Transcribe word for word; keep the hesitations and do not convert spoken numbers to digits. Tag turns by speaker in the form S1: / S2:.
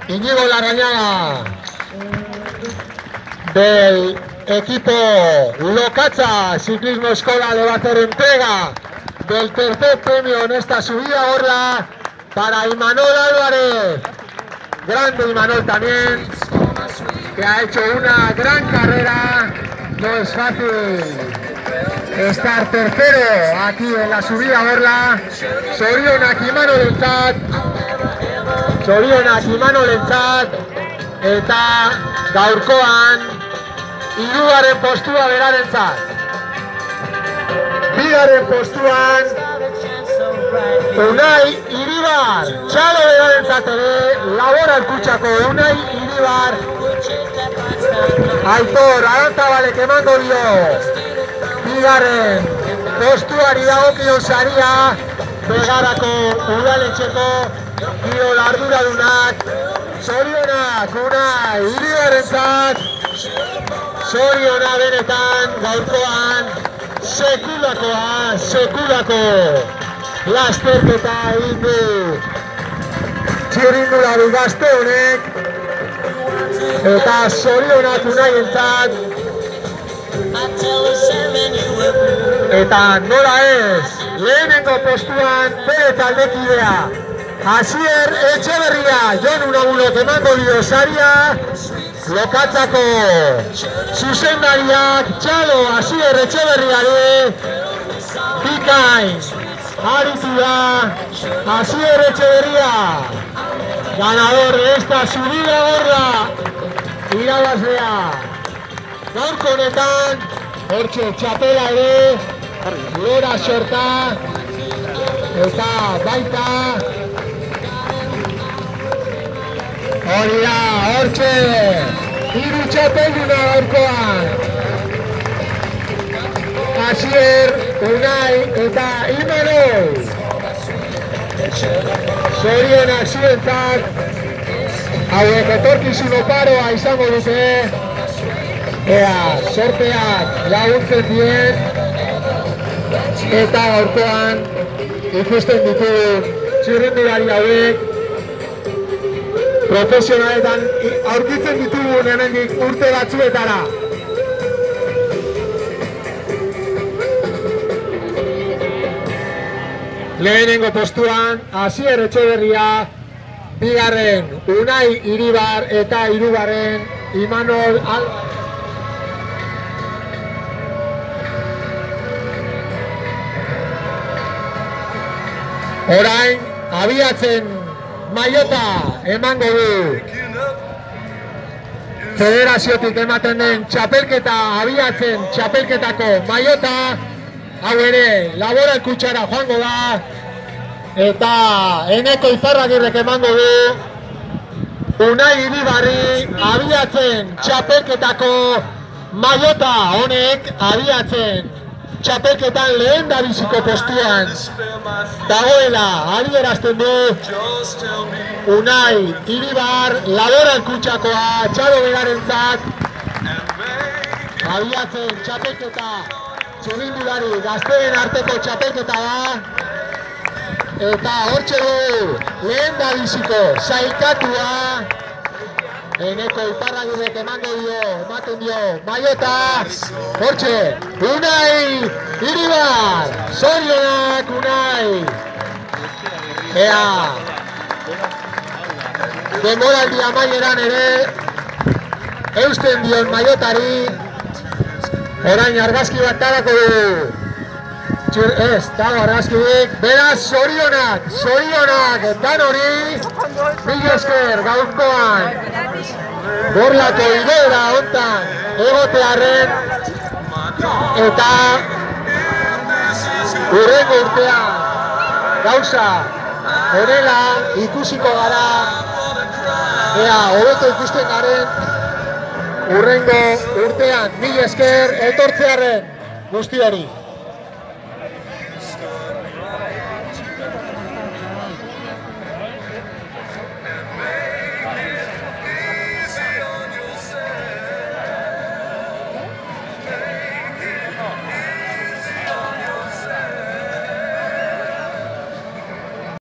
S1: Íñigo Larrañaga del equipo Lokatza Ciclismo Escola le va a hacer entrega del tercer premio en esta subida orla para Imanol Álvarez. Grande Imanol también, que ha hecho una gran carrera. No es fácil estar tercero aquí en la subida orla. Zorionak Imanolentzat, Zorionak Imanolentzat, eta gaurkoan hirugarren postua berarentzat. Bigarren postuan Unai Iribar, txalo berarentzat ere, Laboral Kutxako Unai Iribar. Aitor Arantabalek emango dio bigarren postuari dagokion saria, Begarako udaletxeko kirol arduradunak. Zorionak Unai Iribarentzat, zoriona benetan gaurkoan sekulakoa, sekulako lasterketa egin du txirrindulari gazte honek, eta zorionak Unaientzat. Eta nola ez, lehenengo postuan bere taldekidea Asier Etxeberria, Jon Unabulok emango dio saria. Lokatzako zuzendariak txalo Asier Etxeberriari bikain aritu da Asier Etxeberria, ganador de esta subida gorda, irabazlea. Gaurko honetan, hortxe txapela ere, lora sorta, eta baita hori da, hortxe, hiru txapelduna gaurkoan. Asier, Unai eta Imanol. Zorionak zuentzat, hauek etorkizun oparoa izango dute, ea sorteak laguntzen dien, eta gaurkoan ikusten ditugun txirrindulari hauek profesionaletan aurkitzen ditugun hemendik urte batzuetara. Lehenengo postuan Asier Etxeberria, bigarren Unai Iribar eta hirugarren Imanol Álvarez. Orain abiatzen maiota emango du federaziotik ematen den txapelketa, abiatzen txapelketako maiota. Hau ere Laboral Kutxara joango da, eta Eneko Izarragirrek emango du Unai Iribarri abiatzen txapelketako maiota. Honek abiatzen txapelketan lehen da biziko postuan dagoela adierazten du Unai Iribar, Laboral Kutxakoa, txalo begarentzat abiatzen txapelketa. Txirrindulari gazteen arteko txapelketa da, eta hortxe du lehen da biziko sailkatua. Eneko Iparragirrek emango dio, ematen dio maiota. Hortxe, Unai Iribar, zorionak Unai. Ea denboraldi amaieran ere eusten dion maiotari. Orain argazki bat tarako du. Ez, dago argazkidik. Beraz, zorionak, zorionak, dan hori, mila esker gaurkoan borlako igoera hontan egotearren, eta hurrengo urtean gauza horrela ikusiko gara, ea hobeto ikusten garen hurrengo urtean. Mila esker etortzearren guztiari.